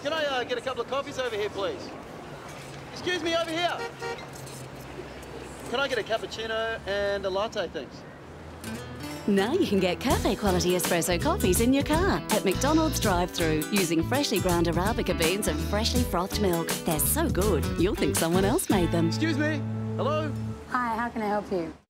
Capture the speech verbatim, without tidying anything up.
Can I uh, get a couple of coffees over here, please? Excuse me, over here. Can I get a cappuccino and a latte, thanks? Now you can get cafe quality espresso coffees in your car at McDonald's drive-thru using freshly ground Arabica beans and freshly frothed milk. They're so good, you'll think someone else made them. Excuse me. Hello? Hi, how can I help you?